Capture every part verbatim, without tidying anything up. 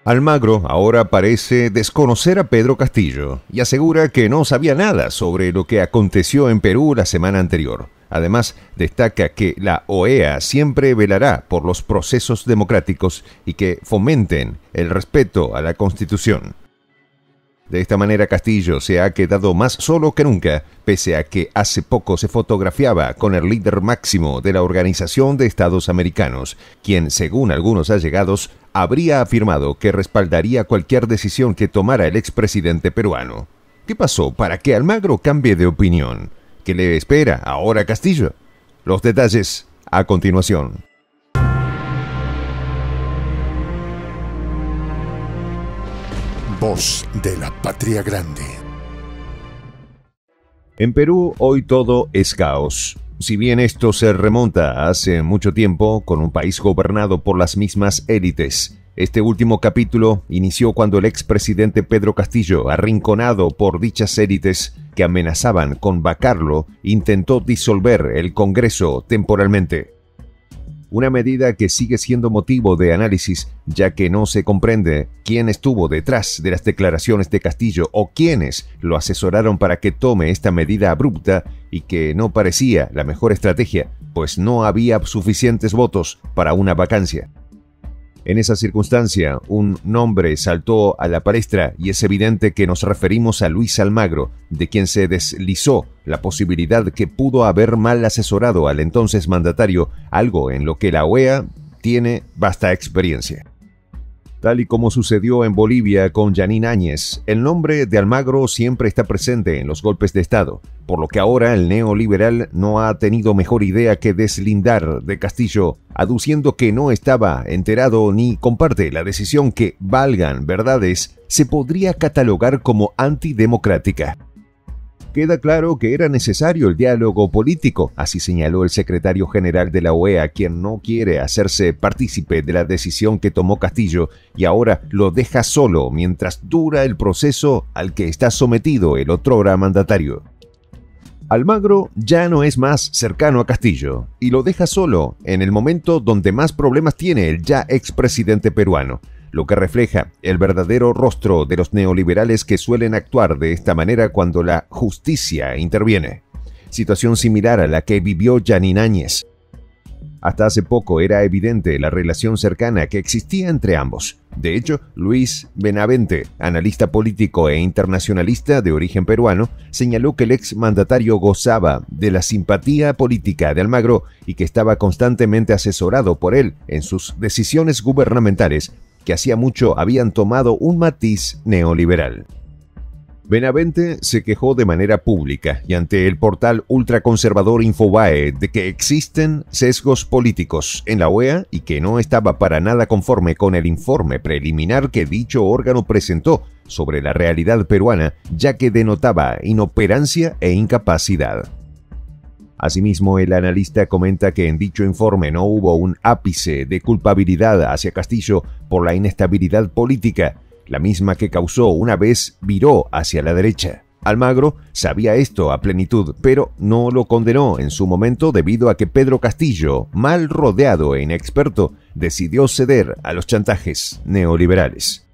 Almagro ahora parece desconocer a Pedro Castillo y asegura que no sabía nada sobre lo que aconteció en Perú la semana anterior. Además, destaca que la O E A siempre velará por los procesos democráticos y que fomenten el respeto a la Constitución. De esta manera, Castillo se ha quedado más solo que nunca, pese a que hace poco se fotografiaba con el líder máximo de la Organización de Estados Americanos, quien, según algunos allegados, habría afirmado que respaldaría cualquier decisión que tomara el expresidente peruano. ¿Qué pasó para que Almagro cambie de opinión? ¿Qué le espera ahora a Castillo? Los detalles a continuación. Voz de la Patria Grande. En Perú hoy todo es caos. Si bien esto se remonta a hace mucho tiempo, con un país gobernado por las mismas élites, este último capítulo inició cuando el expresidente Pedro Castillo, arrinconado por dichas élites que amenazaban con vacarlo, intentó disolver el Congreso temporalmente. Una medida que sigue siendo motivo de análisis, ya que no se comprende quién estuvo detrás de las declaraciones de Castillo o quiénes lo asesoraron para que tome esta medida abrupta y que no parecía la mejor estrategia, pues no había suficientes votos para una vacancia. En esa circunstancia, un nombre saltó a la palestra y es evidente que nos referimos a Luis Almagro, de quien se deslizó la posibilidad que pudo haber mal asesorado al entonces mandatario, algo en lo que la O E A tiene vasta experiencia. Tal y como sucedió en Bolivia con Jeanine Áñez, el nombre de Almagro siempre está presente en los golpes de Estado, por lo que ahora el neoliberal no ha tenido mejor idea que deslindar de Castillo, aduciendo que no estaba enterado ni comparte la decisión que, valgan verdades, se podría catalogar como antidemocrática. Queda claro que era necesario el diálogo político, así señaló el secretario general de la O E A, quien no quiere hacerse partícipe de la decisión que tomó Castillo y ahora lo deja solo mientras dura el proceso al que está sometido el otrora mandatario. Almagro ya no es más cercano a Castillo y lo deja solo en el momento donde más problemas tiene el ya expresidente peruano, lo que refleja el verdadero rostro de los neoliberales que suelen actuar de esta manera cuando la justicia interviene. Situación similar a la que vivió Jeanine Áñez. Hasta hace poco era evidente la relación cercana que existía entre ambos. De hecho, Luis Benavente, analista político e internacionalista de origen peruano, señaló que el exmandatario gozaba de la simpatía política de Almagro y que estaba constantemente asesorado por él en sus decisiones gubernamentales, que hacía mucho habían tomado un matiz neoliberal. Benavente se quejó de manera pública y ante el portal ultraconservador Infobae de que existen sesgos políticos en la O E A y que no estaba para nada conforme con el informe preliminar que dicho órgano presentó sobre la realidad peruana, ya que denotaba inoperancia e incapacidad. Asimismo, el analista comenta que en dicho informe no hubo un ápice de culpabilidad hacia Castillo por la inestabilidad política, la misma que causó una vez viró hacia la derecha. Almagro sabía esto a plenitud, pero no lo condenó en su momento debido a que Pedro Castillo, mal rodeado e inexperto, decidió ceder a los chantajes neoliberales.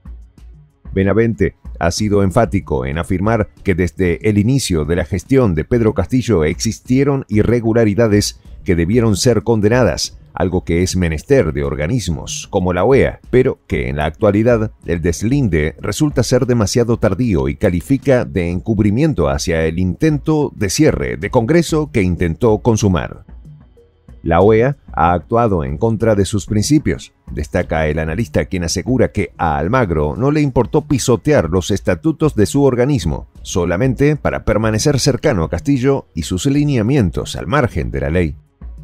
Benavente ha sido enfático en afirmar que desde el inicio de la gestión de Pedro Castillo existieron irregularidades que debieron ser condenadas, algo que es menester de organismos como la O E A, pero que en la actualidad el deslinde resulta ser demasiado tardío y califica de encubrimiento hacia el intento de cierre de Congreso que intentó consumar. La O E A ha actuado en contra de sus principios, destaca el analista, quien asegura que a Almagro no le importó pisotear los estatutos de su organismo, solamente para permanecer cercano a Castillo y sus lineamientos al margen de la ley.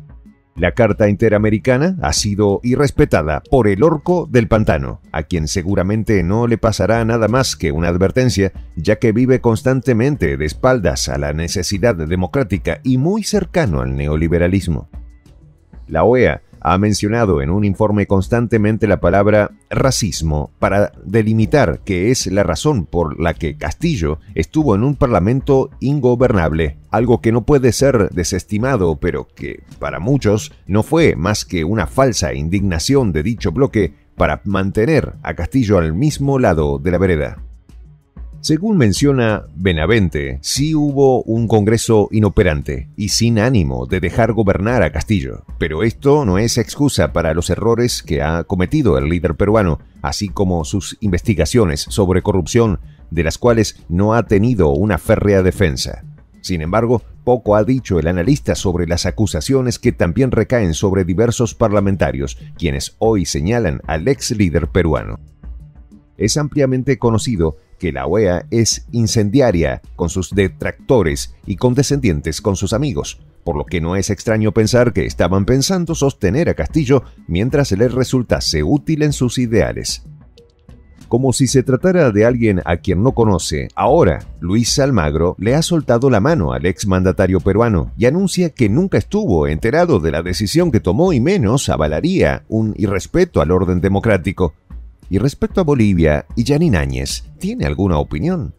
La Carta Interamericana ha sido irrespetada por el orco del pantano, a quien seguramente no le pasará nada más que una advertencia, ya que vive constantemente de espaldas a la necesidad democrática y muy cercano al neoliberalismo. La O E A ha mencionado en un informe constantemente la palabra racismo para delimitar que es la razón por la que Castillo estuvo en un parlamento ingobernable, algo que no puede ser desestimado, pero que para muchos no fue más que una falsa indignación de dicho bloque para mantener a Castillo al mismo lado de la vereda. Según menciona Benavente, sí hubo un Congreso inoperante y sin ánimo de dejar gobernar a Castillo, pero esto no es excusa para los errores que ha cometido el líder peruano, así como sus investigaciones sobre corrupción, de las cuales no ha tenido una férrea defensa. Sin embargo, poco ha dicho el analista sobre las acusaciones que también recaen sobre diversos parlamentarios, quienes hoy señalan al ex líder peruano. Es ampliamente conocido que la O E A es incendiaria con sus detractores y condescendientes con sus amigos, por lo que no es extraño pensar que estaban pensando sostener a Castillo mientras les resultase útil en sus ideales. Como si se tratara de alguien a quien no conoce, ahora Luis Almagro le ha soltado la mano al exmandatario peruano y anuncia que nunca estuvo enterado de la decisión que tomó y menos avalaría un irrespeto al orden democrático. Y respecto a Bolivia y Yanín Áñez, ¿tiene alguna opinión?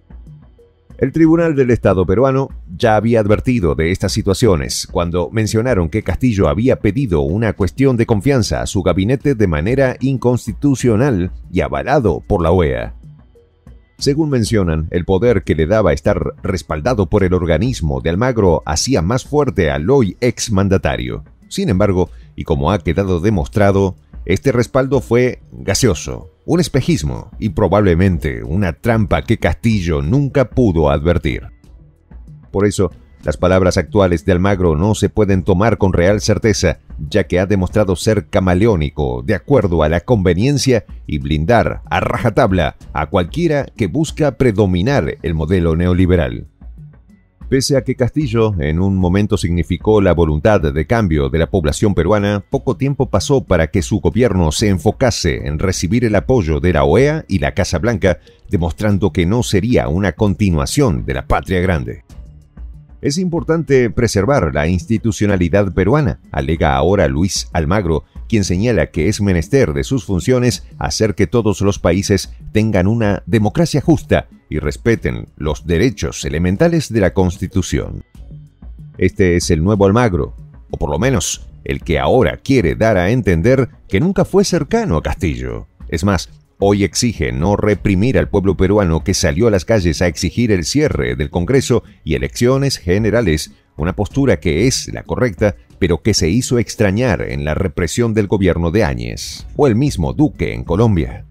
El Tribunal del Estado peruano ya había advertido de estas situaciones cuando mencionaron que Castillo había pedido una cuestión de confianza a su gabinete de manera inconstitucional y avalado por la O E A. Según mencionan, el poder que le daba estar respaldado por el organismo de Almagro hacía más fuerte al hoy exmandatario. Sin embargo, y como ha quedado demostrado, este respaldo fue gaseoso, un espejismo y probablemente una trampa que Castillo nunca pudo advertir. Por eso, las palabras actuales de Almagro no se pueden tomar con real certeza, ya que ha demostrado ser camaleónico de acuerdo a la conveniencia y blindar a rajatabla a cualquiera que busca predominar el modelo neoliberal. Pese a que Castillo en un momento significó la voluntad de cambio de la población peruana, poco tiempo pasó para que su gobierno se enfocase en recibir el apoyo de la O E A y la Casa Blanca, demostrando que no sería una continuación de la Patria Grande. Es importante preservar la institucionalidad peruana, alega ahora Luis Almagro, quien señala que es menester de sus funciones hacer que todos los países tengan una democracia justa y respeten los derechos elementales de la Constitución. Este es el nuevo Almagro, o por lo menos el que ahora quiere dar a entender que nunca fue cercano a Castillo. Es más, hoy exige no reprimir al pueblo peruano que salió a las calles a exigir el cierre del Congreso y elecciones generales, una postura que es la correcta, pero que se hizo extrañar en la represión del gobierno de Áñez, o el mismo Duque en Colombia.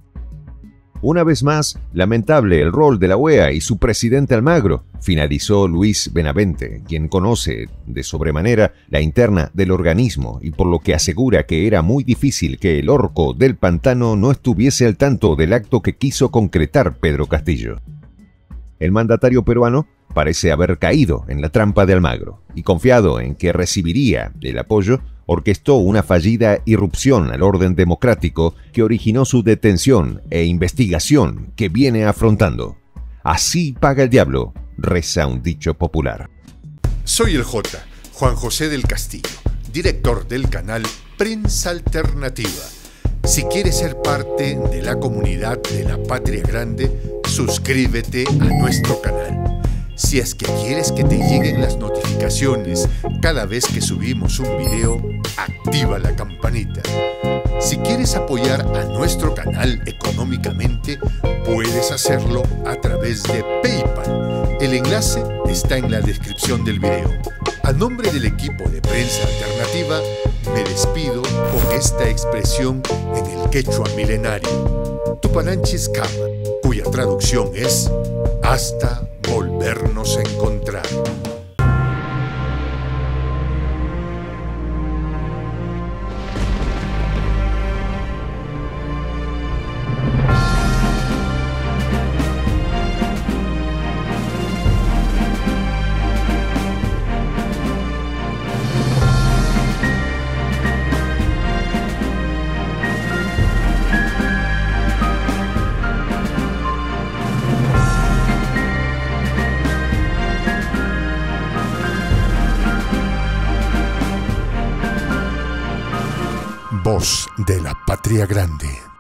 Una vez más, lamentable el rol de la O E A y su presidente Almagro, finalizó Luis Benavente, quien conoce de sobremanera la interna del organismo y por lo que asegura que era muy difícil que el orco del pantano no estuviese al tanto del acto que quiso concretar Pedro Castillo. El mandatario peruano parece haber caído en la trampa de Almagro y confiado en que recibiría el apoyo, orquestó una fallida irrupción al orden democrático que originó su detención e investigación que viene afrontando. Así paga el diablo, reza un dicho popular. Soy el J, Juan José del Castillo, director del canal Prensa Alternativa. Si quieres ser parte de la comunidad de la Patria Grande, suscríbete a nuestro canal. Si es que quieres que te lleguen las notificaciones cada vez que subimos un video, activa la campanita. Si quieres apoyar a nuestro canal económicamente, puedes hacerlo a través de PayPal. El enlace está en la descripción del video. A nombre del equipo de Prensa Alternativa, me despido con esta expresión en el quechua milenario, Tupananchis Kama, cuya traducción es hasta volvernos a encontrar. Voz de la Patria Grande.